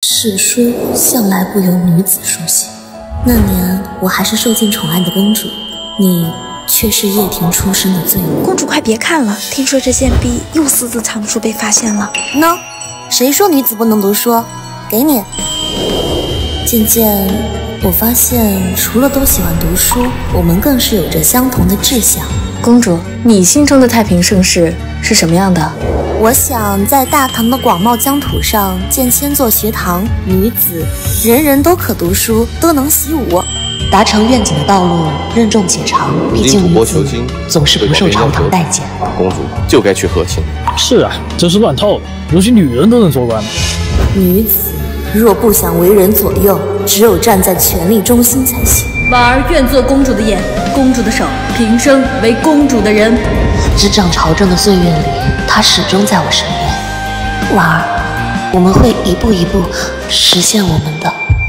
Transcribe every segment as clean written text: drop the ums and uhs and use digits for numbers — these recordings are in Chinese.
史书向来不由女子书写。那年我还是受尽宠爱的公主，你却是叶庭出身的罪奴。 公主快别看了，听说这贱婢又私自藏书被发现了。 喏，谁说女子不能读书？给你。渐渐，我发现除了都喜欢读书，我们更是有着相同的志向。 公主，你心中的太平盛世是什么样的？ 我想在大唐的广袤疆土上建千座学堂，女子人人都可读书，都能习武。达成愿景的道路任重且长，毕竟女子总是不受朝堂待见。 公主就该去和亲。 是啊，真是乱透了，如今女人都能做官了。 女子若不想为人左右，只有站在权力中心才行。 婉儿愿做公主的眼，公主的手，平生为公主的人。 执掌朝政的岁月里，她始终在我身边。婉儿，我们会一步一步实现我们的。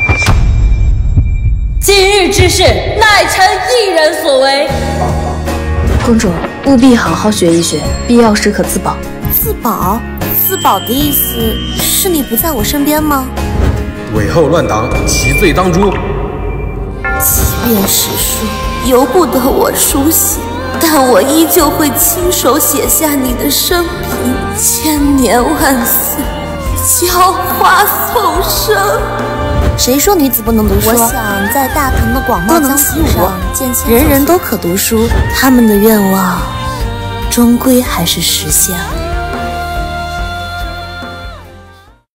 今日之事，乃臣一人所为。 公主务必好好学一学，必要时可自保。 自保？自保的意思是你不在我身边吗？ 韦后乱党，其罪当诛。 即便史书由不得我书写，但我依旧会亲手写下你的生平，千年万岁，娇花颂声。谁说女子不能读书？我想在大唐的广袤疆土上建千人人都可读书，他们的愿望终归还是实现了。